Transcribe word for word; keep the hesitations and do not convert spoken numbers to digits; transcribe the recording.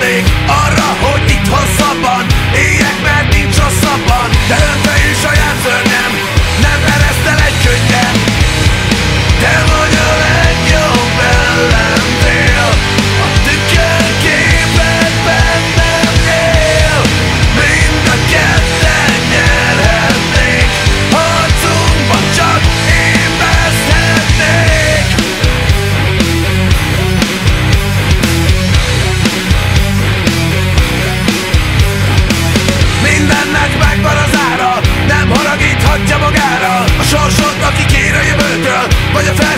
emlék arra, hogy itthon szabad éljek, mert nincs rosszabban. De önfejű saját szörnyem nem eresztel egy könnyen. Te vagy a legjobb ellentél, a tükörképed bennem él. Mind a ketten nyerhetnénk, harcunkban csak én veszthetnék. Mindennek megvan az ára, nem haragíthatja magára a sorsod, aki kér a jövőtől, vagy a fel